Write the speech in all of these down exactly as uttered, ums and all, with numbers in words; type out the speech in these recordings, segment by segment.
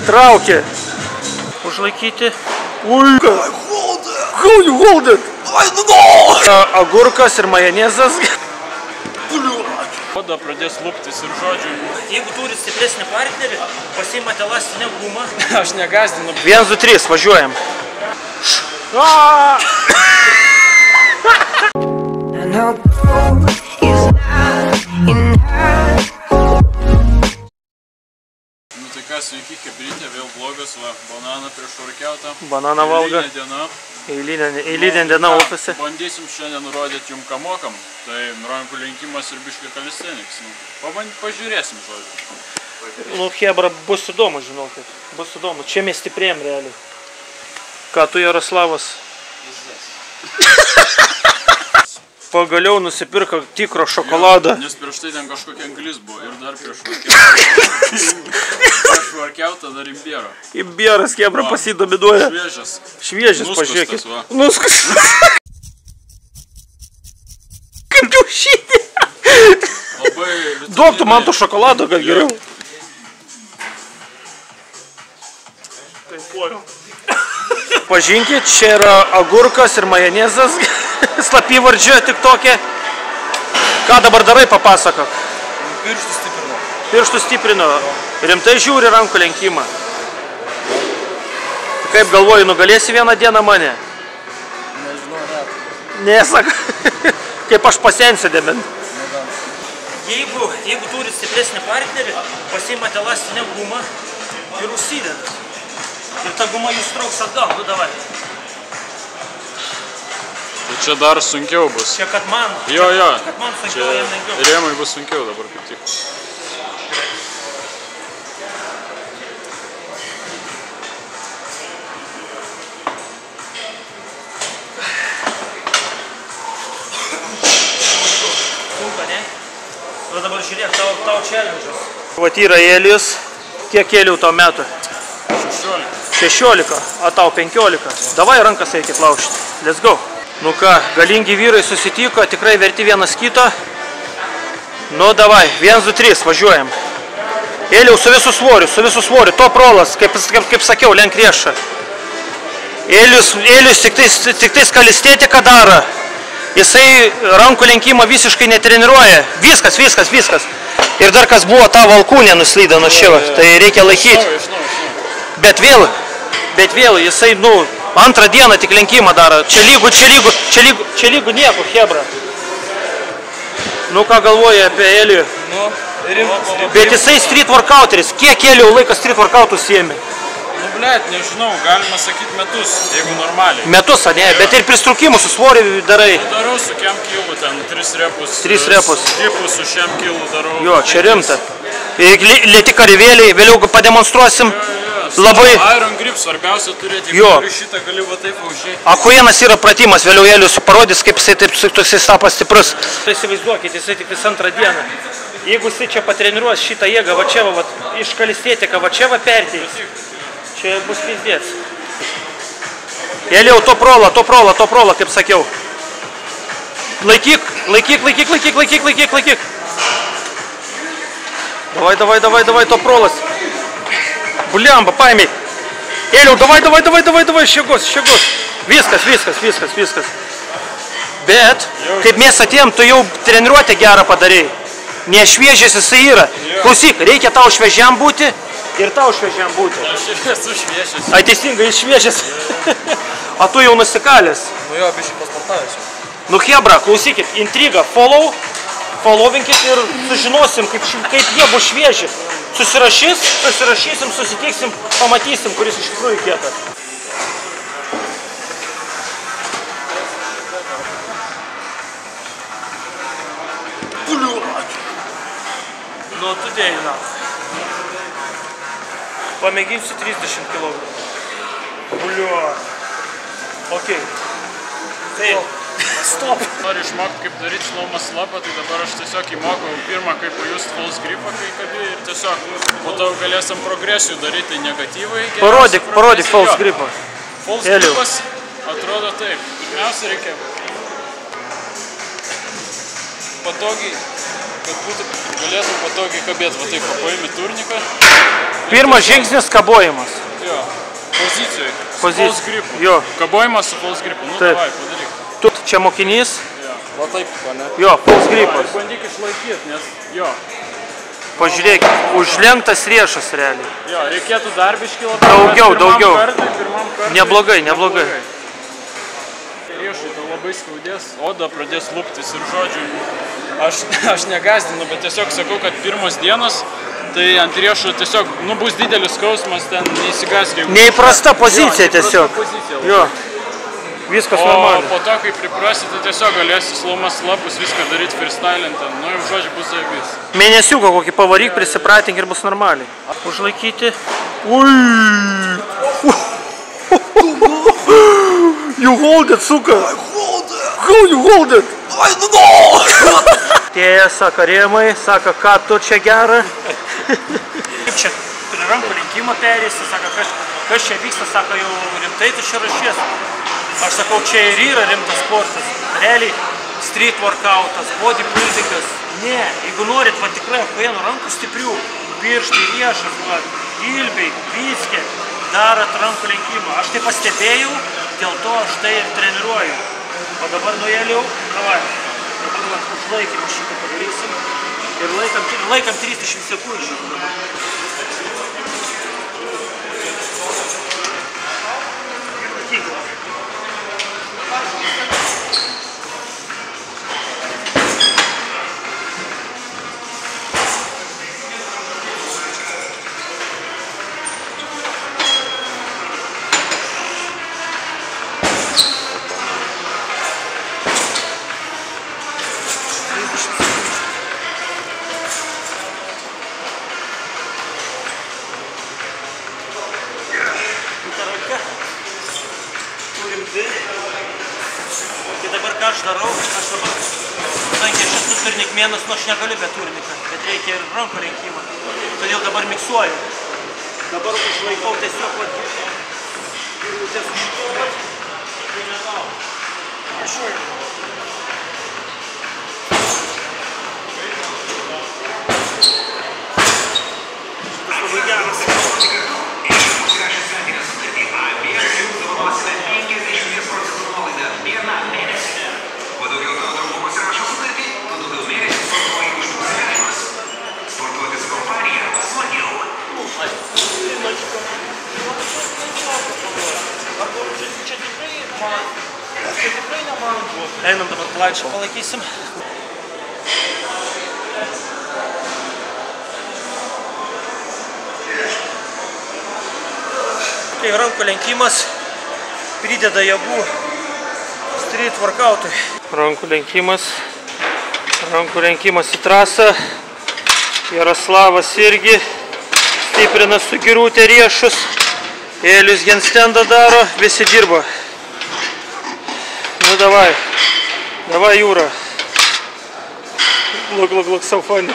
Traukia. Užlaikyti. Ui, how you hold it? I don't know. Agurkas ir majonezas. Oda pradės luptis ir žodžiu. Jeigu turit stipresnį partnerį, pasiimate elastinę gumą. Aš negazdinu. vienas, du, trys, važiuojam. Nu tai ką, sveiki, chebrytė, vėl vlogas, va, bananą prieš workoutą. Bananą valgo. Eilinė diena. Eilinė, eilinė diena ofise. Bandysim šiandien nurodyti jum ką mokam. Tai rankų lenkimas ir biškai kalisteniks. Nu, paband, pažiūrėsim, žodžiu. Nu, hebra, bus įdomu, žinokit. Bus įdomu. Čia mes stiprėjom realiai. Ką tu, Jaroslavas? Pagaliau nusipirko tikro šokoladą. Nes prieš tai ten kažkokia anglis buvo ir dar prieš workoutą. Prieš workoutą dar imbierą. Imbieras, hebra, pasidominuoja. Šviežias. Šviežias, pažiūrėkit. Nuskustas, va. Kaip kiaušinį. Labai... Duok tu man to šokolado, gal geriau. Pažinkit, čia yra agurkas ir majonezas. Slapyvardžio tik tokia. Ką dabar darai, papasakok? Pirštų stiprino. Pirštų stiprino. Rimtai žiūri rankų lenkimą. Kaip galvoji, nugalėsi vieną dieną mane? Nežinau, net. Nesak. Kaip aš pasensiu dėmen. Jeigu, jeigu turit stipresnį partnerį, pasiimate elastinę gumą ir užsidedat. Ir ta guma jūs trauks atgal, nu davai. Tai čia dar sunkiau bus. Čia kad man, Jo, jo. kad man sunkiau, Čia jam lengviau. rėmai bus sunkiau dabar kaip tik. Sunka, ne? O dabar žiūrėk, tau, tau challenge'as. Vat yra Elijus. Kiek kėliau tau metų? šešiolika. šešiolika, o tau penkiolika. Davai rankas reikia laužti. Let's go. Nu ką, galingi vyrai susitiko, tikrai verti vienas kito. Nu davai, vienas, du, trys, važiuojam. Ėliau su visų svoriu, su visų svoriu. To prolas, kaip, kaip, kaip sakiau, lenk riešą. Ėlius, Ėlius tik tais, tik tais kalistėtiką daro. Jisai rankų lenkimą visiškai netreniruoja. Viskas, viskas, viskas. Ir dar kas buvo, ta valkūnė nuslydo nuo šilo, tai reikia laikyti. Bet vėl, bet vėl, jisai, nu, antrą dieną tik lenkimą daro. Čia lygų, čia lygų, čia lygų, čia lygų nieko, hebra. Nu, ką galvoja apie Elijų? Nu, rimtas. Bet jisai street workouteris. Kiek Elijų laikas street workoutus siemi? Nu, blėt, nežinau, galima sakyti metus, jeigu normaliai. Metus, ne, bet ir pristrukimus su svoriu darai. Darau su kem kilu, ten tris repus. Tris repus. Dipus su šiam kilu darau. Jo, čia rimta. Lėti kareivėliai, vėliau pademonstruosim. Labai... Iron grip, svarbiausia turėti, jo. Turi šitą gali va taip užžiūrėti. Akuienas yra pratimas, vėliau Elijus parodys, kaip jisai taip toksai tapas stiprus. Tai įsivaizduokit, jisai tik vis antrą dieną. Jeigu jisai čia patreniruos šitą jėgą, va čia va, va iš kalistėtiką, va čia va perteis. Čia bus pizdėts. Elijau, to prola, to prola, to prola, kaip sakiau. Laikyk, laikyk, laikyk, laikyk, laikyk, laikyk, laikyk. Davai, davai, davai, davai, to prolas. Buliamba, paėmiai. Ėliau, davai, davai, davai, davai, davai, šiegos, šiegos. Viskas, viskas, viskas, viskas. Bet, kaip mes atėjom, tu jau treniruotę gerą padarėjai. Nešviežias jisai yra. Klausyk, reikia tau šviežiam būti ir tau šviežiam būti. Aš esu šviežias. Ai, teisingai, jis šviežias. O tu jau nusikalęs. Nu jo, biškai pasportavęs. Nu, hebra, klausykit, intriga, follow, followinkit ir sužinosim, kaip, kaip jie bus švieži. Susirašys, susirašysim, susitiksim, pamatysim, kuris iš tikrųjų kietas. Nu, tu dėjai. Pamėginsiu trisdešimt kilogramų. Buliu. Ok. Tai. Stop. Noriu išmokti, kaip daryti slow muscle upą, tai dabar aš tiesiog įmokau pirmą, kaip pajust false gripą, kai kabi ir tiesiog po to galėsim progresijų daryti negatyvai. Parodyk, parodyk false gripą. False gripas atrodo taip. Pirmiausia reikia patogiai kad būtų, galėtum patogiai kabėti, va taip papaimi turniką. Pirmas žingsnis kabojimas. Jo, pozicijoje. Pozicija. False gripu. Jo. Kabojimas su false gripu. Nu, taip. Davai, padaryk. Tu čia mokinys? Jo. Va taip, ne? Jo, false gripas. Bandyk išlaikyti, nes jo. Pažiūrėk, užlenktas riešas realiai. Jo, reikėtų darbiškai labai. Daugiau, daugiau. Kartui, pirmam kartui. Neblogai, neblogai. Riešai tau labai skaudės, oda pradės luptis ir žodžiu, aš, aš negazdinu, bet tiesiog sakau, kad pirmos dienos, tai ant riešų tiesiog, nu, bus didelis skausmas, ten neįsigask. Neįprasta pozicija jo, tiesiog. Pozicija, jo, viskas o normaliai. Po to, kai priprasi, tai tiesiog galėsi slomas lapus viską daryti freestylint, nu, jau žodžiu, bus zaibys. Mėnesiuką kokį pavaryk, prisipratink ir bus normaliai. Užlaikyti. Ui! You hold it, suka! I hold it! How you hold it? I don't know! Tėja, saka rėmai, saka, ką tu čia gera. Kaip čia prie rankų lenkimą perėsi, saka, kas, kas čia vyksta, saka, jau rimtai tu čia rašies. Aš sakau, čia ir yra rimtas sportas. Realiai street workoutas, bodybuildingas. Ne, jeigu norit va tikrai vienu rankų stiprių, pirštai, riešas, va, ilbiai, viskė, darot rankų lenkimą. Aš tai pastebėjau, dėl to aš tai ir treniruoju. O dabar nuėliau, davai, dabar va, užlaikymą šitą padarysim ir laikam, laikam trisdešimt sekundžių. Tai dabar ką aš darau, aš dabar, kadangi aš esu turnikmėnas, nu aš negaliu be turniką, bet reikia ir rankų lenkimą. Todėl dabar miksuoju. Dabar užlaikau tiesiog vat, girutės užštuovat. Išuoju. Šitas labai geras. Einam dabar planšą palaikysim. Tai rankų lenkimas prideda jėgų street workoutui. Rankų lenkimas, rankų lenkimas į trasą. Jaroslavas irgi stiprina su girutė riešus. Elius handstandą daro, visi dirba. Nu davai, davai Jūra. Look, look, look, so funny.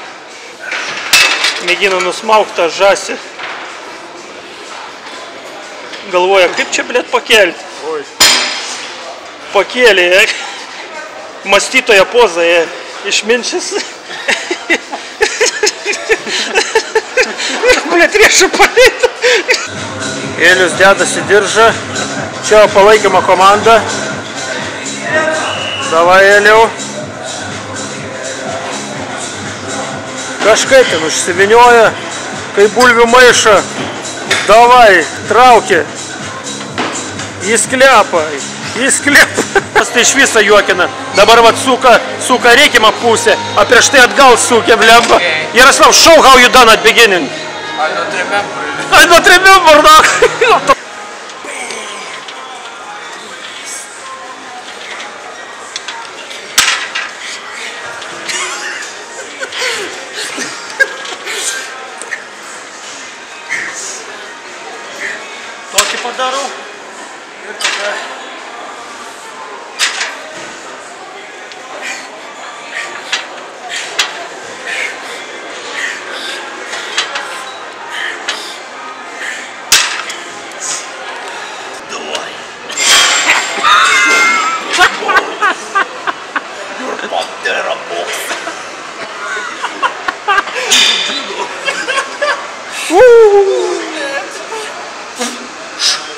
Mėgina nusmaugtą žąsį. Galvoja, kaip čia, blėt, pakelti. Oi. Pakėlė, mąstytoja poza, išminčias. Blėt, riešų palėtą. Elius dedasi diržą. Čia palaikymo komanda. Davai, Eliau. Kažkaip ten užsivinioja, kai bulvių maišą. Davai, traukia. Jis klepa, jis klepa. Tai iš viso juokina. Dabar vat suka, suka reikimą pusę, o prieš tai atgal sukė vlemba. Jaroslav, show how you done at beginning. I don't remember. I don't remember, no. Tokį padarau ir tada давай. You're Pantera box.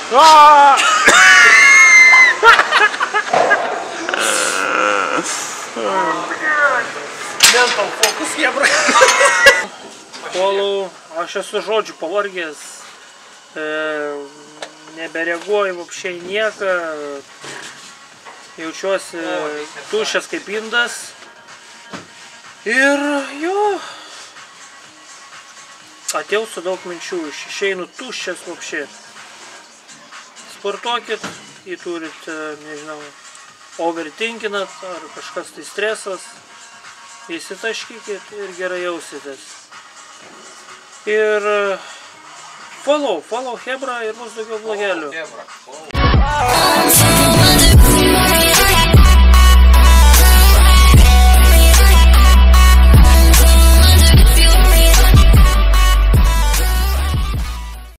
Mental focus, hebra. Follow, aš esu žodžiu pavargęs, e, nebereaguoju вообще nieką, jaučiuosi tuščias kaip indas ir jo, atėjau su daug minčių, išeinu tuščias вообще. Sportuokit, jei turit, nežinau, overthinkinat ar kažkas tai stresas, įsitaškykit ir gerai jausitės. Ir follow, follow Hebra ir bus daugiau blogelių.